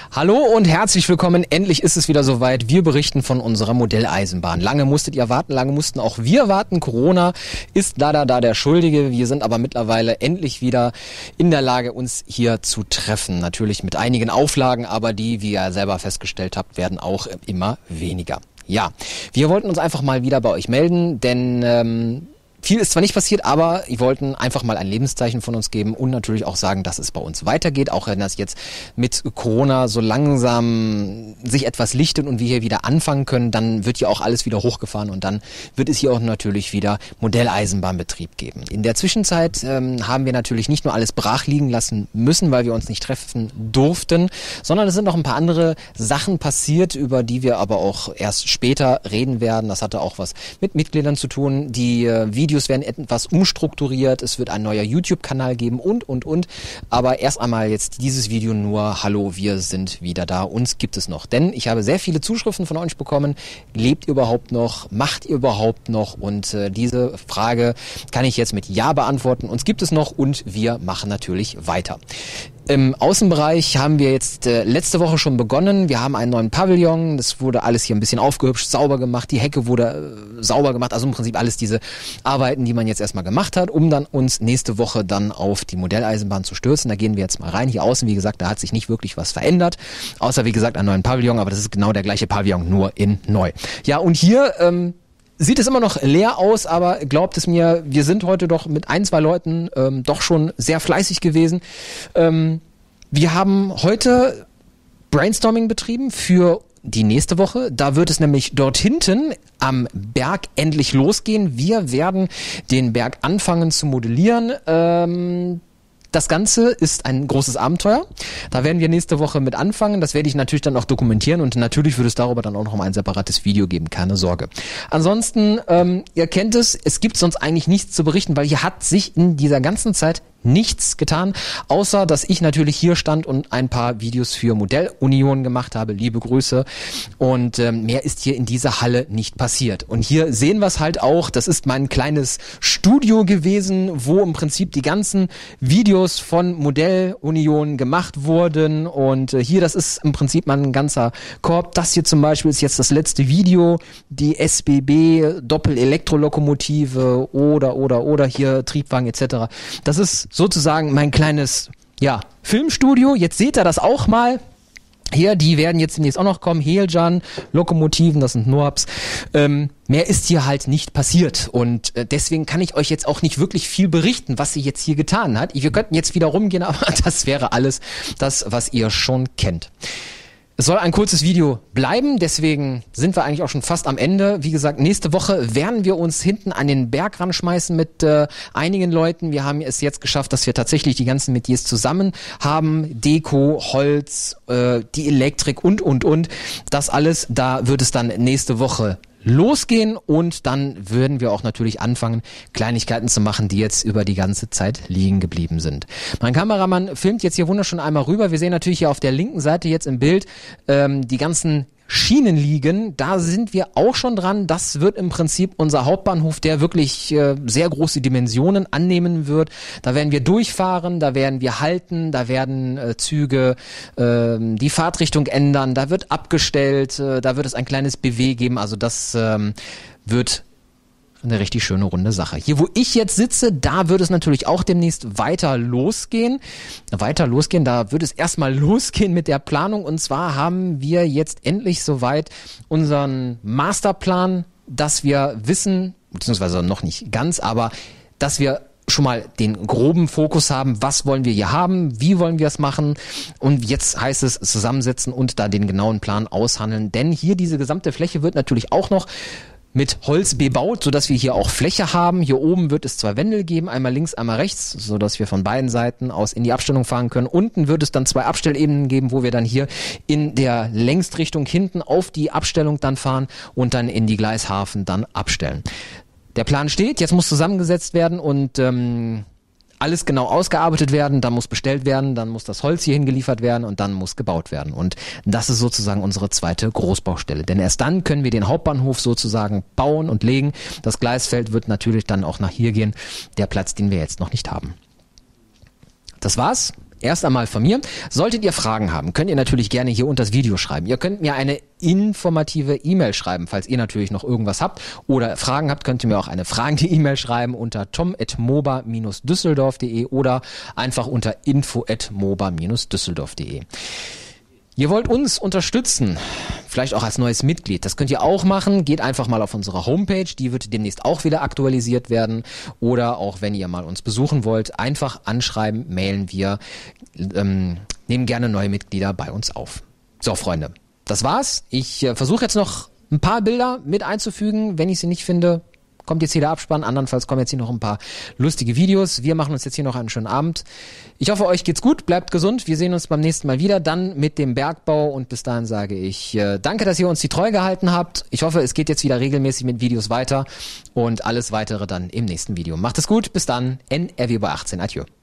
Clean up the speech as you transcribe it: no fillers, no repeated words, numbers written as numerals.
Hallo und herzlich willkommen. Endlich ist es wieder soweit. Wir berichten von unserer Modelleisenbahn. Lange musstet ihr warten, lange mussten auch wir warten. Corona ist leider da der Schuldige. Wir sind aber mittlerweile endlich wieder in der Lage, uns hier zu treffen. Natürlich mit einigen Auflagen, aber die, wie ihr selber festgestellt habt, werden auch immer weniger. Ja, wir wollten uns einfach mal wieder bei euch melden, denn viel ist zwar nicht passiert, aber wir wollten einfach mal ein Lebenszeichen von uns geben und natürlich auch sagen, dass es bei uns weitergeht, auch wenn das jetzt mit Corona so langsam sich etwas lichtet und wir hier wieder anfangen können, dann wird hier auch alles wieder hochgefahren und dann wird es hier auch natürlich wieder Modelleisenbahnbetrieb geben. In der Zwischenzeit haben wir natürlich nicht nur alles brach liegen lassen müssen, weil wir uns nicht treffen durften, sondern es sind noch ein paar andere Sachen passiert, über die wir aber auch erst später reden werden. Das hatte auch was mit Mitgliedern zu tun, die Videos werden etwas umstrukturiert, es wird ein neuer YouTube-Kanal geben und. Aber erst einmal jetzt dieses Video nur, hallo, wir sind wieder da, uns gibt es noch. Denn ich habe sehr viele Zuschriften von euch bekommen, lebt ihr überhaupt noch, macht ihr überhaupt noch? Und diese Frage kann ich jetzt mit Ja beantworten, uns gibt es noch und wir machen natürlich weiter. Im Außenbereich haben wir jetzt letzte Woche schon begonnen. Wir haben einen neuen Pavillon. Das wurde alles hier ein bisschen aufgehübscht, sauber gemacht. Die Hecke wurde sauber gemacht. Also im Prinzip alles diese Arbeiten, die man jetzt erstmal gemacht hat, um dann uns nächste Woche dann auf die Modelleisenbahn zu stürzen. Da gehen wir jetzt mal rein. Hier außen, wie gesagt, da hat sich nicht wirklich was verändert. Außer, wie gesagt, einen neuen Pavillon. Aber das ist genau der gleiche Pavillon, nur in neu. Ja, und hier sieht es immer noch leer aus, aber glaubt es mir, wir sind heute doch mit 2 Leuten doch schon sehr fleißig gewesen. Wir haben heute Brainstorming betrieben für die nächste Woche. Da wird es nämlich dort hinten am Berg endlich losgehen. Wir werden den Berg anfangen zu modellieren. Das Ganze ist ein großes Abenteuer. Da werden wir nächste Woche mit anfangen. Das werde ich natürlich dann auch dokumentieren und natürlich wird es darüber dann auch noch mal ein separates Video geben. Keine Sorge. Ansonsten, ihr kennt es gibt sonst eigentlich nichts zu berichten, weil hier hat sich in dieser ganzen Zeit nichts getan, außer dass ich natürlich hier stand und ein paar Videos für Modellunion gemacht habe. Liebe Grüße. Und mehr ist hier in dieser Halle nicht passiert. Und hier sehen wir es halt auch. Das ist mein kleines Studio gewesen, wo im Prinzip die ganzen Videos von Modellunion gemacht wurden. Und hier, das ist im Prinzip mein ganzer Korb. Das hier zum Beispiel ist jetzt das letzte Video. Die SBB Doppel-Elektrolokomotive oder hier Triebwagen etc. Das ist sozusagen mein kleines, Filmstudio. Jetzt seht ihr das auch mal. Hier, die werden jetzt demnächst auch noch kommen. Heljan, Lokomotiven, das sind Noabs. Mehr ist hier halt nicht passiert. Und deswegen kann ich euch jetzt auch nicht wirklich viel berichten, was sie jetzt hier getan hat. Wir könnten jetzt wieder rumgehen, aber das wäre alles das, was ihr schon kennt. Es soll ein kurzes Video bleiben, deswegen sind wir eigentlich auch schon fast am Ende. Wie gesagt, nächste Woche werden wir uns hinten an den Berg ranschmeißen mit einigen Leuten. Wir haben es jetzt geschafft, dass wir tatsächlich die ganzen Metiers zusammen haben. Deko, Holz, die Elektrik und. Das alles, da wird es dann nächste Woche losgehen und dann würden wir auch natürlich anfangen, Kleinigkeiten zu machen, die jetzt über die ganze Zeit liegen geblieben sind. Mein Kameramann filmt jetzt hier wunderschön einmal rüber. Wir sehen natürlich hier auf der linken Seite jetzt im Bild die ganzen Schienen liegen. Da sind wir auch schon dran. Das wird im Prinzip unser Hauptbahnhof, der wirklich sehr große Dimensionen annehmen wird. Da werden wir durchfahren, da werden wir halten, da werden Züge die Fahrtrichtung ändern, da wird abgestellt, da wird es ein kleines BW geben. Also das wird eine richtig schöne runde Sache. Hier, wo ich jetzt sitze, da wird es natürlich auch demnächst weiter losgehen. Da wird es erstmal losgehen mit der Planung. Und zwar haben wir jetzt endlich soweit unseren Masterplan, dass wir wissen, beziehungsweise noch nicht ganz, aber dass wir schon mal den groben Fokus haben, was wollen wir hier haben, wie wollen wir es machen und jetzt heißt es zusammensetzen und da den genauen Plan aushandeln, denn hier diese gesamte Fläche wird natürlich auch noch mit Holz bebaut, sodass wir hier auch Fläche haben. Hier oben wird es 2 Wände geben, einmal links, einmal rechts, sodass wir von beiden Seiten aus in die Abstellung fahren können. Unten wird es dann 2 Abstellebenen geben, wo wir dann hier in der Längsrichtung hinten auf die Abstellung dann fahren und dann in die Gleishafen dann abstellen. Der Plan steht, jetzt muss zusammengesetzt werden und alles genau ausgearbeitet werden, dann muss bestellt werden, dann muss das Holz hier hingeliefert werden und dann muss gebaut werden. Und das ist sozusagen unsere zweite Großbaustelle. Denn erst dann können wir den Hauptbahnhof sozusagen bauen und legen. Das Gleisfeld wird natürlich dann auch nach hier gehen, der Platz, den wir jetzt noch nicht haben. Das war's. erst einmal von mir. Solltet ihr Fragen haben, könnt ihr natürlich gerne hier unter das Video schreiben. Ihr könnt mir eine informative E-Mail schreiben, falls ihr natürlich noch irgendwas habt oder Fragen habt, könnt ihr mir auch eine fragende E-Mail schreiben unter tom@moba-düsseldorf.de oder einfach unter info@moba-düsseldorf.de. Ihr wollt uns unterstützen, vielleicht auch als neues Mitglied. Das könnt ihr auch machen. Geht einfach mal auf unsere Homepage, die wird demnächst auch wieder aktualisiert werden. Oder auch wenn ihr mal uns besuchen wollt, einfach anschreiben, mailen wir, nehmen gerne neue Mitglieder bei uns auf. So, Freunde, das war's. Ich versuche jetzt noch ein paar Bilder mit einzufügen. Wenn ich sie nicht finde, kommt jetzt hier der Abspann. Andernfalls kommen jetzt hier noch ein paar lustige Videos. Wir machen uns jetzt hier noch einen schönen Abend. Ich hoffe, euch geht's gut, bleibt gesund. Wir sehen uns beim nächsten Mal wieder, dann mit dem Bergbau. Und bis dahin sage ich danke, dass ihr uns die Treue gehalten habt. Ich hoffe, es geht jetzt wieder regelmäßig mit Videos weiter. Und alles Weitere dann im nächsten Video. Macht es gut, bis dann. NRW über 18. Adieu.